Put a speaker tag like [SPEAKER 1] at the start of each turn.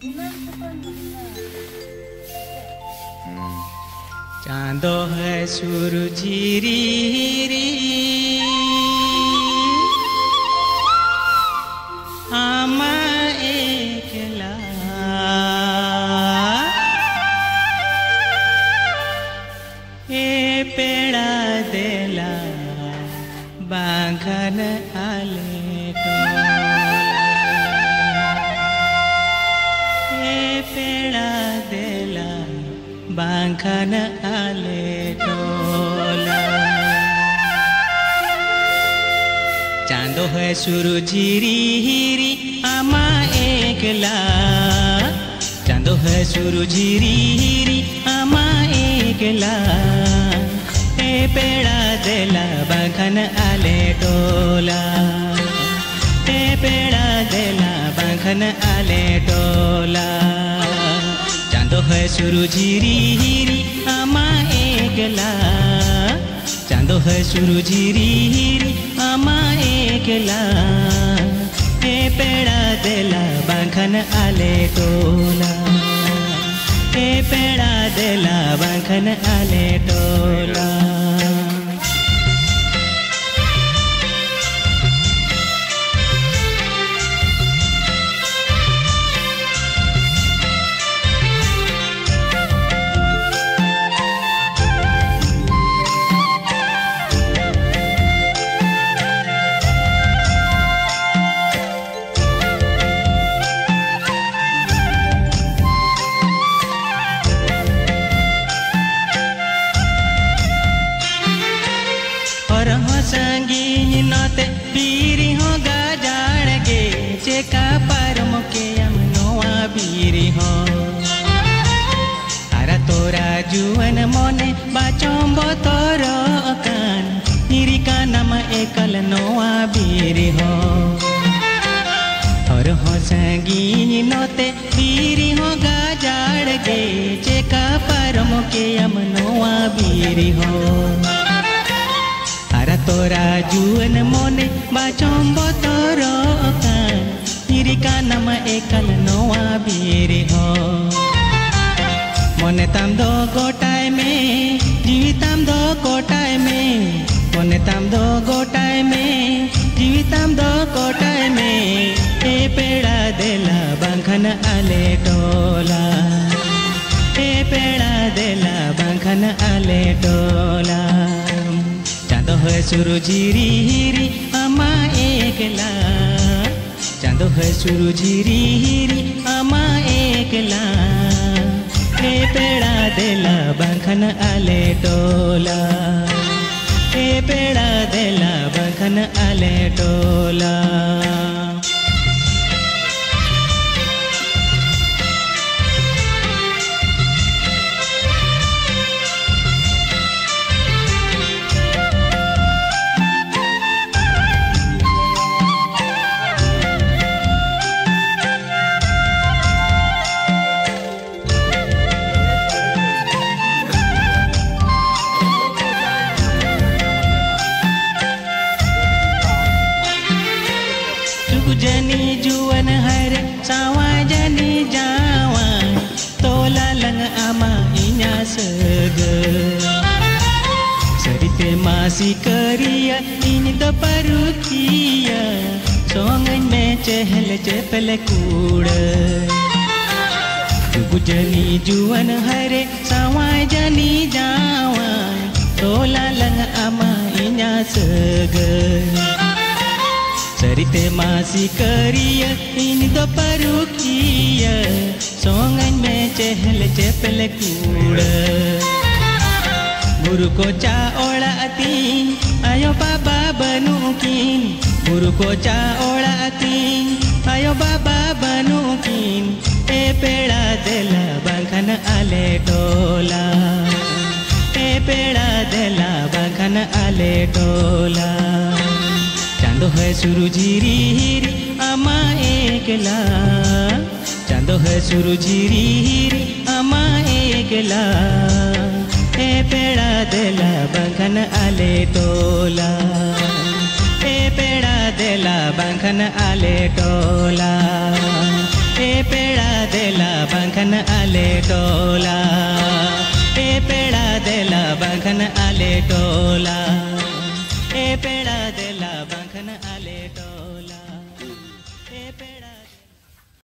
[SPEAKER 1] चांदो है सूरजीरी आमा एकला ए पेड़ा देला बांगन आले ए पेड़ा देला बांगन आले टोला चांदो है सूरजीरी आमा एकला चांदो है सूरजीरी आमा एकला ए पेड़ा देला बांगन आले टोला ए पेड़ा देला बांगन आले टोला चांदो है सूरजीरी आमा एकला चांदो है सूरजीरी आमा एकला ए पेड़ा देला बांगन आले टोला ए पेड़ा देला बांगन आले टोला संगी नते बीरी हो गाजाड़ गे चेका पर मुके अमनोआ बीरी हो अरा तोरा जुवन मोने बाचोंबो तोरो कान निरी का नम एकल नोआ बीरी हो और हो संगी नते बीरी हो गाजाड़ गे चेका पर मुके अमनोआ बीरी हो तोरा जुवन मोने बाचोंबो तोरो कान निरी का नम एकल नोआ बीरी हो मोने ताम दो गोटाय में जीविताम दो कोटाय में मोने ताम दो गोटाय में जीविताम दो कोटाय में ए पेड़ा देला बांगन आले टोला ए पेड़ा देला बांगन आले टोला चांदो है सूरजीरी आमा एकला चांदो है सूरजीरी आमा एकला ए पेड़ा देला बांगन आले टोला ए पेड़ा देला बांगन आले टोला जनी जुवन हर सावा जनी जावा तोला लंग आमा इन्या सग सरिते मासी करिया इन तो परुखिया सोंगन में चहल चपल कूड़ जनी जुवन हरे सावा जनी जावा तोला लंग आमा इन्या सग सरिते मासी करिया इन दो परुखिया सोंगन में चहल चपल कूड़ गुरु को चा ओड़ाती आयो बाबा बनू कीन गुरु को चा ओड़ाती आयो बाबा बनू कीन ए पेड़ा देला बांगन आले टोला ए पेड़ा देला बांगन आले टोला चांदो है सूरजीरी आमा एकला चांदो है सूरजीरी आमा एकला ए पेड़ा देला बांगन आले टोला ए पेड़ा देला बांगन आले टोला ए पेड़ा देला बंखन आले टोला ए पेड़ा देला बंखन आले टोला ए पेड़ा देला बंखन आले टोला ए पेड़ा